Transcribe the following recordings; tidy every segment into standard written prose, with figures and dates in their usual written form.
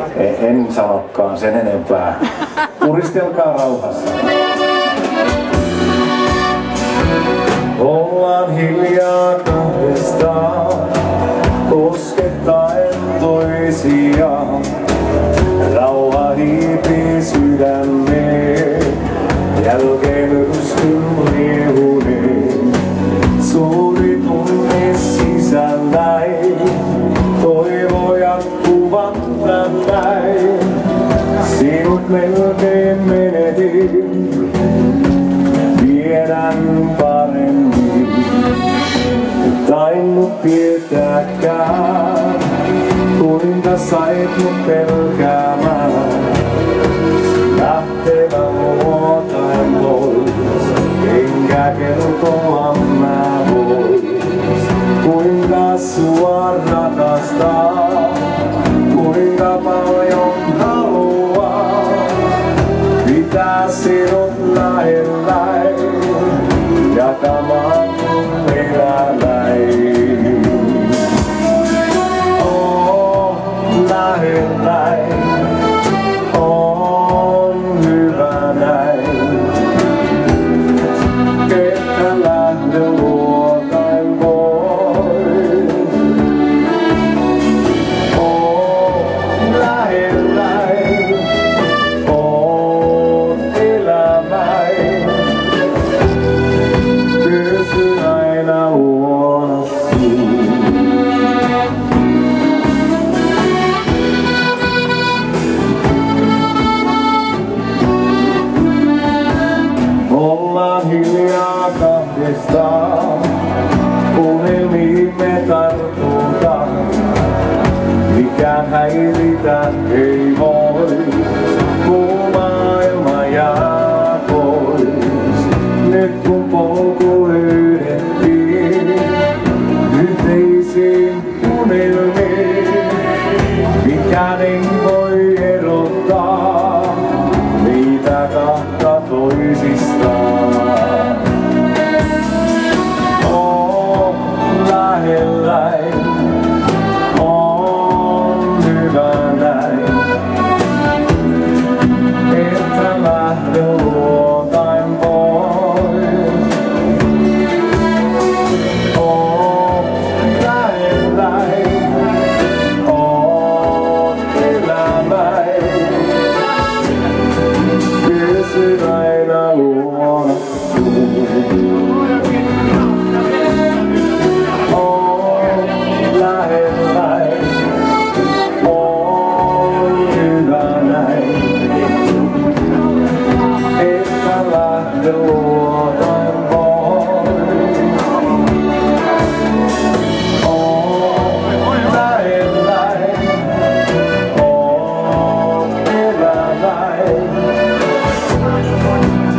En sanokaan sen enempää. Puristelkaa rauhassa. Ollaan hiljaa kahdestaan, koskettaen toisiaan. Rauha hiipii sydämeen, jälkeen myrskyn liehuneen. Suuri tunne sisälläin, toivo jatkuvan näin. Sinut melkein menetin, tiedän paremmin. Tainnut tietääkään, kuinka sait mut pelkäämään. Lähtevän luotain pois, enkä kertoa mä vois. Kuinka sua rakastaa, kuinka paljon haluaa. Pitää sinut lähelläin, jakamaan mun elämäin. On lähelläin, on hyvä näin. Etkä lähde luotain pois. On lähelläin, on elämäin. Pysyn aina luonasi. Ollaan hiljaa kahdestaan, unelmiimme tartutaan. Mikään häiritä ei voi, muu maailma jää pois. Nyt kun polku löydettiin, yhteisiin unelmiin. Mikään ei voi erottaa meitä kahta toisistaan. On lähelläin, on hyvä näin. Että lähde luotain pois. On lähelläin, on elämäin. Pysyn aina luona sun. On lähelläin, on hyvä näin. Että lähde luotain pois. On lähelläin, on elämäin.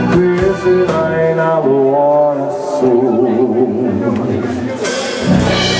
Pysyn aina luona sun.